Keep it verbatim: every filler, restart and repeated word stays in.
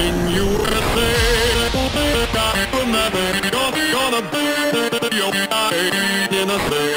in U S A. Got nothing, gonna be your in a